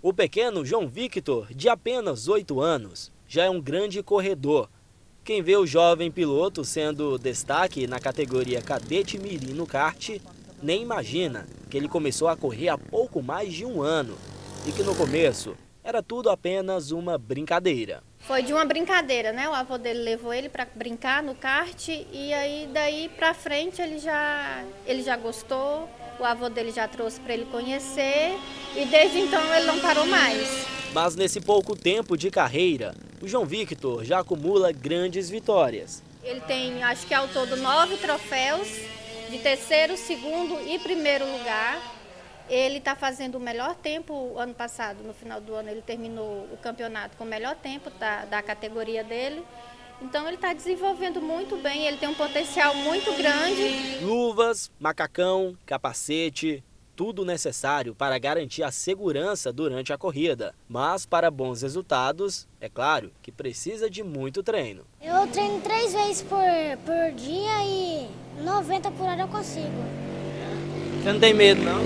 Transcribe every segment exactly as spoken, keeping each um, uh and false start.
O pequeno João Victor, de apenas oito anos, já é um grande corredor. Quem vê o jovem piloto sendo destaque na categoria Cadete Mirim no kart, nem imagina que ele começou a correr há pouco mais de um ano e que no começo era tudo apenas uma brincadeira. Foi de uma brincadeira, né? O avô dele levou ele para brincar no kart e aí daí para frente ele já ele já gostou. O avô dele já trouxe para ele conhecer e desde então ele não parou mais. Mas nesse pouco tempo de carreira, o João Victor já acumula grandes vitórias. Ele tem, acho que ao todo, nove troféus de terceiro, segundo e primeiro lugar. Ele está fazendo o melhor tempo ano passado, no final do ano ele terminou o campeonato com o melhor tempo da, da categoria dele. Então ele está desenvolvendo muito bem, ele tem um potencial muito grande. Luvas, macacão, capacete, tudo necessário para garantir a segurança durante a corrida. Mas para bons resultados, é claro que precisa de muito treino. Eu treino três vezes por, por dia e noventa por hora eu consigo. Você não tem medo, não?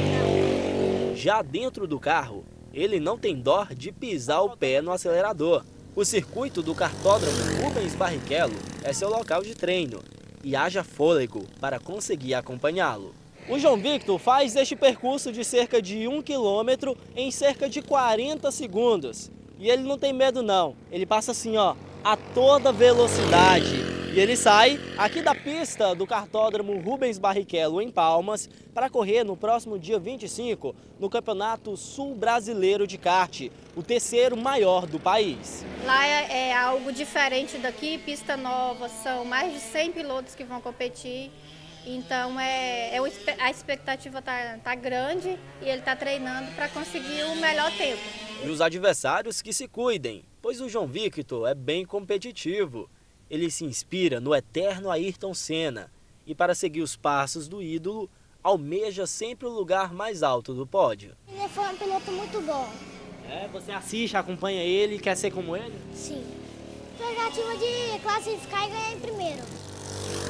Já dentro do carro, ele não tem dó de pisar o pé no acelerador. O circuito do kartódromo Rubens Barrichello é seu local de treino e haja fôlego para conseguir acompanhá-lo. O João Victor faz este percurso de cerca de um quilômetro em cerca de quarenta segundos. E ele não tem medo não, ele passa assim ó, a toda velocidade. E ele sai aqui da pista do kartódromo Rubens Barrichello em Palmas para correr no próximo dia vinte e cinco no Campeonato Sul Brasileiro de Kart, o terceiro maior do país. Lá é, é algo diferente daqui, pista nova, são mais de cem pilotos que vão competir. Então é, é, a expectativa está tá grande e ele está treinando para conseguir o melhor tempo. E os adversários que se cuidem, pois o João Victor é bem competitivo. Ele se inspira no eterno Ayrton Senna e, para seguir os passos do ídolo, almeja sempre o lugar mais alto do pódio. Ele foi um piloto muito bom. É, você assiste, acompanha ele e quer ser como ele? Sim. Expectativa de classificar e ganhar em primeiro.